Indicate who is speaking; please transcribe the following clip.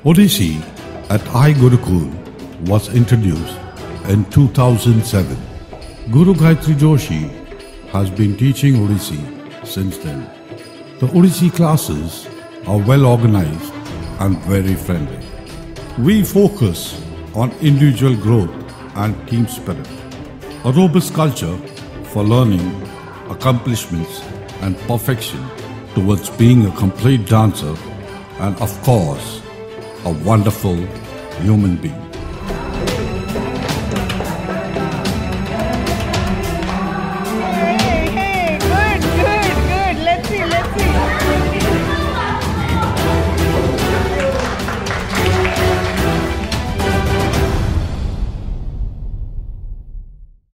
Speaker 1: Odissi at iGurukul was introduced in 2007. Guru Gayatri Joshi has been teaching Odissi since then. The Odissi classes are well organized and very friendly. We focus on individual growth and team spirit, a robust culture for learning, accomplishments and perfection towards being a complete dancer and of course, a wonderful human being.